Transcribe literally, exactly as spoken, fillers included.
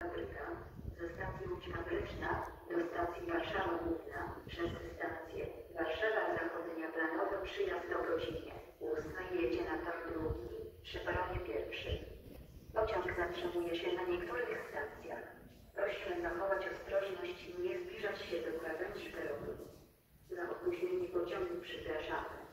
Fabryka ze stacji Łódź Fabryczna do stacji Warszawa Główna przez stację Warszawa Zachodnia planowy przyjazd o godzinie ósmej jedzie na tor drugi przy peronie pierwszym. Pociąg zatrzymuje się na niektórych stacjach. Prosimy zachować ostrożność i nie zbliżać się do krawędzi peronu. Za opóźnienie pociągu przepraszamy.